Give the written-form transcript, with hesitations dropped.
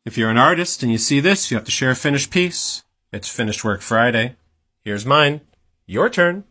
If you're an artist and you see this, you have to share a finished piece. It's Finished Work Friday. Here's mine. Your turn.